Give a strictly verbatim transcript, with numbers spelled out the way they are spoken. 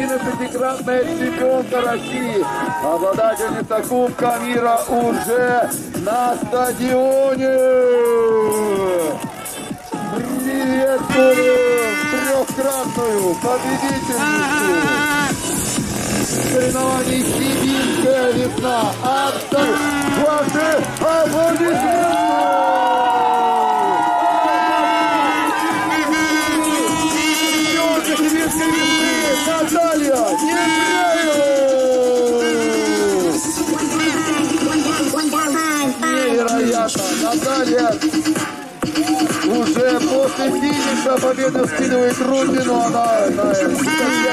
одиннадцатикратная чемпионка России, обладательница Кубка мира уже на стадионе. Приветствуем трехкратную победительницу соревнований «Сибирская весна». Отдай ваши аплодисменты! Наталья невероятно! Наталья уже после финиша победы скидывает руки, но она, она